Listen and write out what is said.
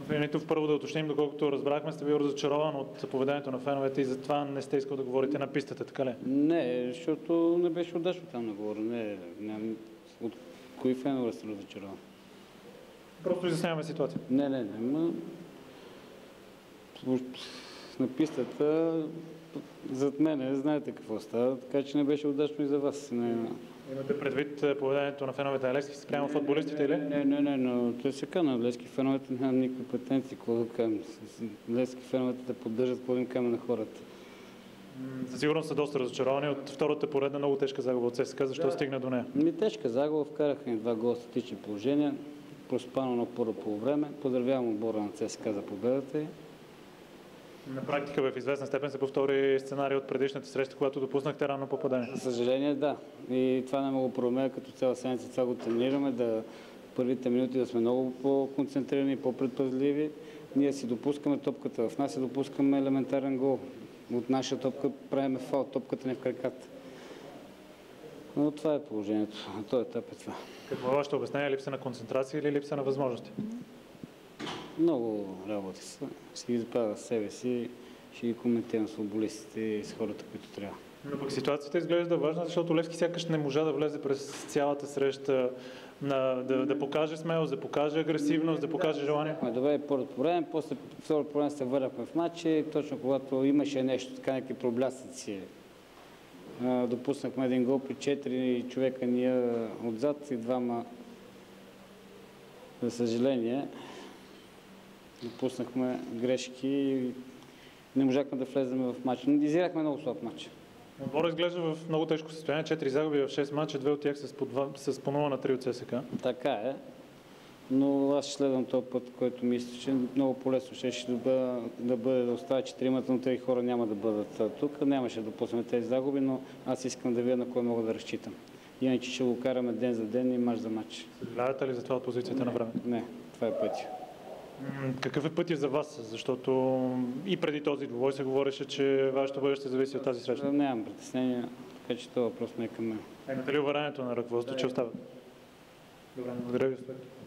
Нитов, първо да уточним, доколкото разбрахме, сте бил разочарован от поведението на феновете и затова не сте искал да говорите на пистата, така ли? Не, защото не беше удачно там да говоря. От кои фенове сте разочарован? Просто изясняваме ситуация. Не. На пистата зад мене знаете какво става, така че не беше удачно и за вас. Имате предвид поведението на феновете на Левски спрямо футболистите или? Не, но той се казва, Левски феновете няма никакви претенции, какво да кажем. Левски феновете да поддържат, какво да им кажем на хората. Със сигурност са доста разочаровани от втората поредна много тежка загуба от ЦСКА. Защо стигна до нея? Тежка загуба, вкараха ни 2 гола статични положения, проспано на първо полувреме. Поздравявам отбора на ЦСКА за победата. На практика в известна степен се повтори сценарий от предишната среща, когато допуснахте ранно попадение. За съжаление, да. И това не мога да променя като цяла седмица. Това го тренираме, да първите минути да сме много по-концентрирани, по-предпазливи. Ние си допускаме топката в нас и допускаме елементарен гол. От наша топка правиме фаул, топката не в краката. Но това е положението. На този етап е това. Какво вашето обяснение? Липса на концентрация или липса на възможности? Много работи са. Ще ги запазя себе си, ще ги коментирам с футболистите и с хората, които трябва. Но пък ситуацията изглежда важна, защото Левски сякаш не можа да влезе през цялата среща, да покаже смелост, да покаже агресивност, да покаже желание. Добре, първото по време, после второто по време се върнахме в матча, точно когато имаше нещо, така някакви проблясъци. Допуснахме един гол при 4 човека ние отзад и 2, за съжаление. Допуснахме грешки и не можахме да влезем в матча. Изиграхме много слаб матч. Отборът изглежда в много тежко състояние. 4 загуби в 6 мача, 2 от тях с по 0-3 от ЦСКА. Така е. Но аз ще следвам този път, който мисля, че много по-лесно ще бъде да оставя 4-мата, но тези хора няма да бъдат тук. Нямаше да допуснем тези загуби, но аз искам да видя на кой мога да разчитам. Иначе ще го караме ден за ден и мач за мач. Съжалявате ли за това от позицията на времето? Не, това е пътя. Какъв е пътя за вас? Защото и преди този двубой се говореше, че вашето бъдеще зависи от тази среща. Нямам притеснения, така че това въпрос не е към мен. Имате ли уверението на ръководството, че остават? Добре, благодаря ви.